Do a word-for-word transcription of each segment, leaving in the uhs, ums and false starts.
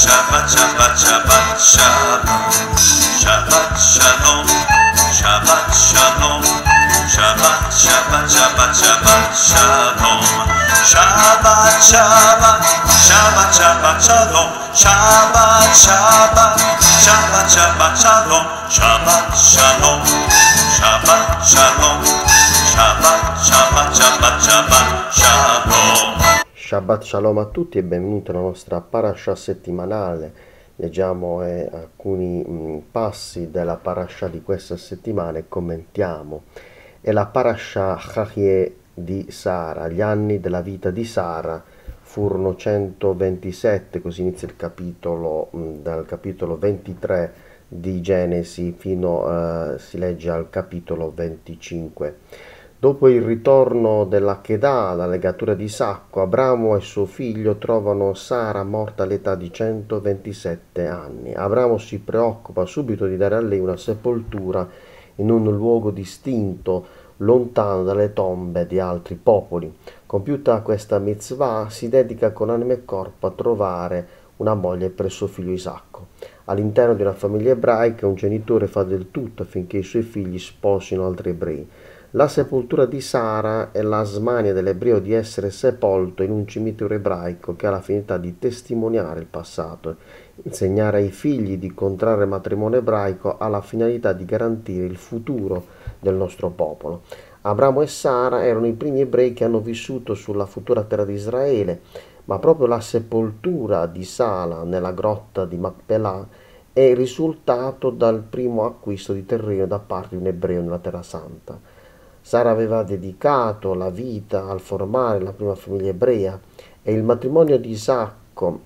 Shabbat, Shabbat, Shabbat, Shalom. Shabbat, Shalom. Shabbat, Shalom. Shabbat, Shabbat, Shabbat, Shabbat, Shalom. Shabbat, Shabbat, Shabbat, Shabbat, Shalom. Shabbat, Shabbat, Shabbat, Shabbat, Shalom. Shabbat, Shalom. Shabbat, Shalom. Shabbat, Shabbat, Shabbat, Shabbat, Shalom. Shabbat Shalom a tutti e benvenuti alla nostra parasha settimanale. Leggiamo eh, alcuni mh, passi della parasha di questa settimana e commentiamo. È la parasha Chayei di Sara. Gli anni della vita di Sara furono centoventisette, così inizia il capitolo, mh, dal capitolo ventitré di Genesi fino a, eh, si legge al capitolo venticinque. Dopo il ritorno della Kedah, la legatura di Isacco, Abramo e suo figlio trovano Sara morta all'età di centoventisette anni. Abramo si preoccupa subito di dare a lei una sepoltura in un luogo distinto, lontano dalle tombe di altri popoli. Compiuta questa mitzvah, si dedica con anima e corpo a trovare una moglie per suo figlio Isacco. All'interno di una famiglia ebraica, un genitore fa del tutto affinché i suoi figli sposino altri ebrei. La sepoltura di Sara è la smania dell'ebreo di essere sepolto in un cimitero ebraico che ha la finalità di testimoniare il passato. Insegnare ai figli di contrarre matrimonio ebraico ha la finalità di garantire il futuro del nostro popolo. Abramo e Sara erano i primi ebrei che hanno vissuto sulla futura terra di Israele, ma proprio la sepoltura di Sara nella grotta di Macpelah è risultato dal primo acquisto di terreno da parte di un ebreo nella terra santa. Sara aveva dedicato la vita al formare la prima famiglia ebrea e il matrimonio di Isacco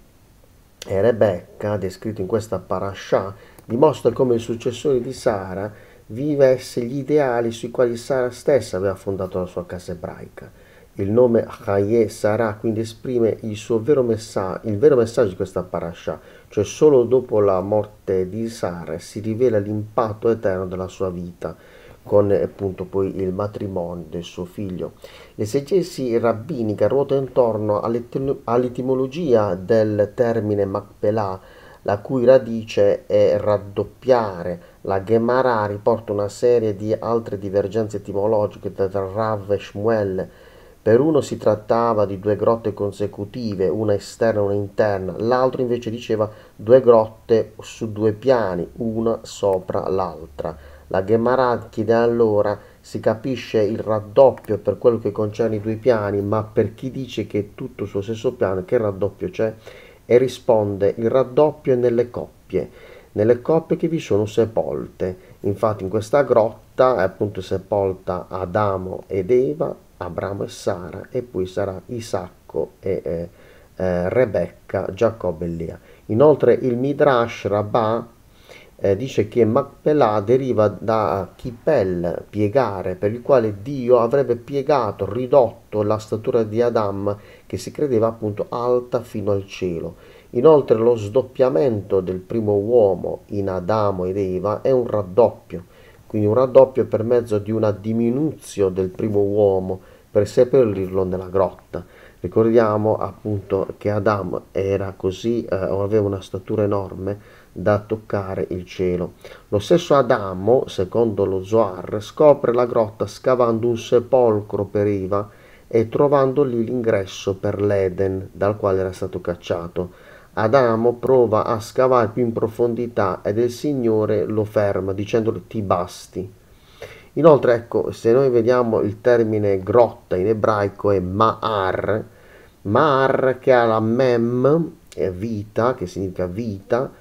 e Rebecca, descritto in questa parasha, dimostra come il successore di Sara vivesse gli ideali sui quali Sara stessa aveva fondato la sua casa ebraica. Il nome Chayei Sarah quindi esprime il suo vero messaggio, il vero messaggio di questa parasha, cioè solo dopo la morte di Sara si rivela l'impatto eterno della sua vita, con appunto poi il matrimonio del suo figlio. L'esegesi rabbinica ruota intorno all'etimologia del termine Macpelah, la cui radice è raddoppiare. La Gemara riporta una serie di altre divergenze etimologiche tra Rav e Shmuel. Per uno si trattava di due grotte consecutive, una esterna e una interna, l'altro invece diceva due grotte su due piani, una sopra l'altra. La Gemara chiede allora, si capisce il raddoppio per quello che concerne i due piani, ma per chi dice che è tutto sullo stesso piano, che raddoppio c'è? E risponde, il raddoppio è nelle coppie, nelle coppie che vi sono sepolte. Infatti in questa grotta è appunto sepolta Adamo ed Eva, Abramo e Sara, e poi sarà Isacco e eh, eh, Rebecca, Giacobbe e Lea. Inoltre il Midrash Rabbah Eh, dice che Macpelah deriva da Kipel, piegare, per il quale Dio avrebbe piegato, ridotto la statura di Adam, che si credeva appunto alta fino al cielo. Inoltre lo sdoppiamento del primo uomo in Adamo ed Eva è un raddoppio, quindi un raddoppio per mezzo di una diminuzione del primo uomo per seppellirlo nella grotta. Ricordiamo appunto che Adamo era così, eh, aveva una statura enorme da toccare il cielo. Lo stesso Adamo, secondo lo Zohar, scopre la grotta scavando un sepolcro per Eva e trovando lì l'ingresso per l'Eden, dal quale era stato cacciato. Adamo prova a scavare più in profondità ed il Signore lo ferma dicendogli ti basti. Inoltre, ecco, se noi vediamo il termine grotta in ebraico è Ma'ar, Ma'ar che ha la Mem, è vita, che significa vita,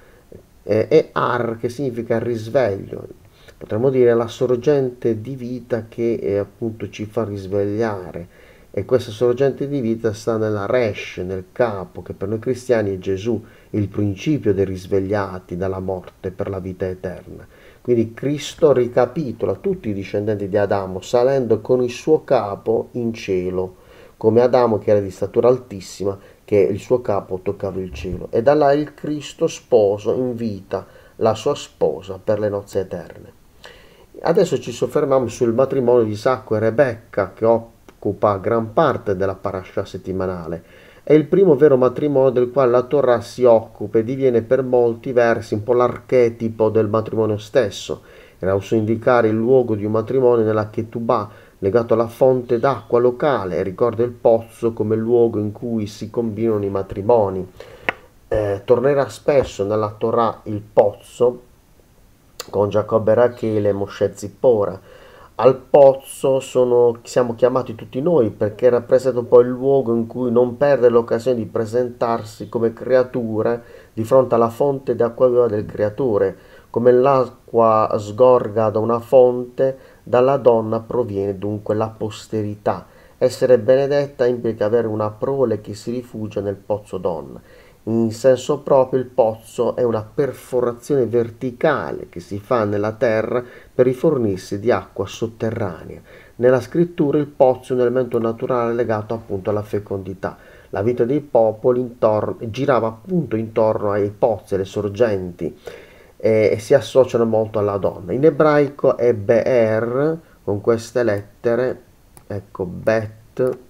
e Ar che significa risveglio, potremmo dire la sorgente di vita che eh, appunto ci fa risvegliare, e questa sorgente di vita sta nella Resh, nel capo, che per noi cristiani è Gesù, il principio dei risvegliati dalla morte per la vita eterna. Quindi Cristo ricapitola tutti i discendenti di Adamo salendo con il suo capo in cielo, come Adamo che era di statura altissima, che il suo capo toccava il cielo, e da là il Cristo sposo invita la sua sposa per le nozze eterne. Adesso ci soffermiamo sul matrimonio di Isacco e Rebecca, che occupa gran parte della parasha settimanale. È il primo vero matrimonio del quale la Torah si occupa e diviene per molti versi un po' l'archetipo del matrimonio stesso. Era uso indicare il luogo di un matrimonio nella Ketubah, legato alla fonte d'acqua locale, e ricorda il pozzo come luogo in cui si combinano i matrimoni. Eh, tornerà spesso nella Torah il pozzo con Giacobbe e Rachele e Moshe Zippora. Al pozzo sono, siamo chiamati tutti noi perché rappresenta un po' il luogo in cui non perdere l'occasione di presentarsi come creature di fronte alla fonte d'acqua viva del creatore. Come l'acqua sgorga da una fonte, dalla donna proviene dunque la posterità. Essere benedetta implica avere una prole che si rifugia nel pozzo donna. In senso proprio il pozzo è una perforazione verticale che si fa nella terra per rifornirsi di acqua sotterranea. Nella scrittura il pozzo è un elemento naturale legato appunto alla fecondità. La vita dei popoli intorno, girava appunto intorno ai pozzi, alle sorgenti, e, e si associano molto alla donna. In ebraico è Be'er, con queste lettere, ecco, Bet,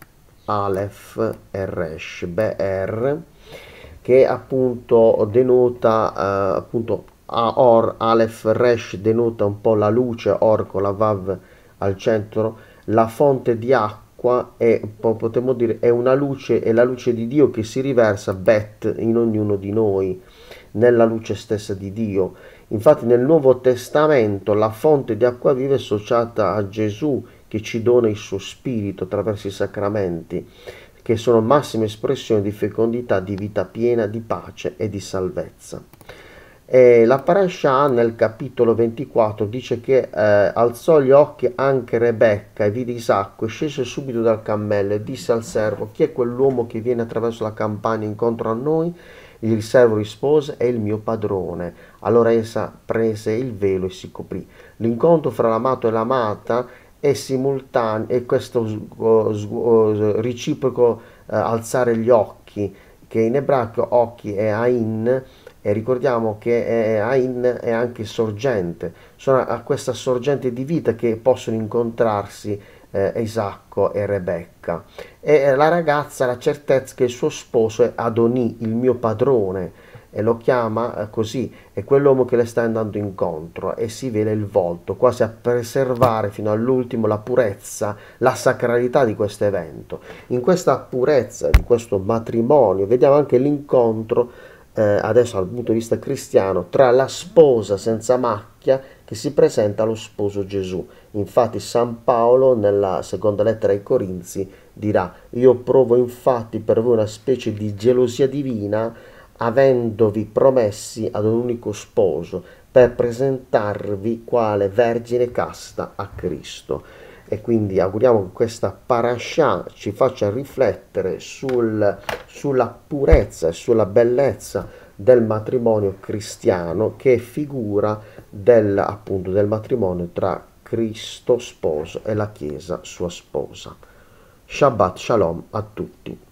Aleph e Resh, Be'er, che appunto denota eh, appunto Or, Aleph, Resh denota un po' la luce, Or con la Vav al centro, la fonte di acqua è, potremmo dire, è una luce, è la luce di Dio che si riversa, Bet, in ognuno di noi, nella luce stessa di Dio. Infatti nel Nuovo Testamento la fonte di acqua viva è associata a Gesù, che ci dona il suo spirito attraverso i sacramenti, che sono massime espressioni di fecondità, di vita piena, di pace e di salvezza. E la parasha nel capitolo ventiquattro dice che eh, alzò gli occhi anche Rebecca e vide Isacco e scese subito dal cammello e disse al servo: chi è quell'uomo che viene attraverso la campagna incontro a noi? Il servo rispose: è il mio padrone. Allora essa prese il velo e si coprì. L'incontro fra l'amato e l'amata è simultaneo, e questo reciproco eh, alzare gli occhi, che in ebraico occhi è Ain, e ricordiamo che è, Ain è anche sorgente, sono a questa sorgente di vita che possono incontrarsi eh, Isacco e Rebecca. E la ragazza ha la certezza che il suo sposo è Adonì, il mio padrone, e lo chiama eh, così, è quell'uomo che le sta andando incontro, e si vela il volto, quasi a preservare fino all'ultimo la purezza, la sacralità di questo evento. In questa purezza di questo matrimonio vediamo anche l'incontro, eh, adesso dal punto di vista cristiano, tra la sposa senza macchia che si presenta allo sposo Gesù. Infatti San Paolo nella seconda lettera ai Corinzi dirà: io provo infatti per voi una specie di gelosia divina, avendovi promessi ad un unico sposo, per presentarvi quale vergine casta a Cristo. E quindi auguriamo che questa parasha ci faccia riflettere sul, sulla purezza e sulla bellezza del matrimonio cristiano, che è figura del, appunto, del matrimonio tra Cristo sposo e la Chiesa sua sposa. Shabbat Shalom a tutti.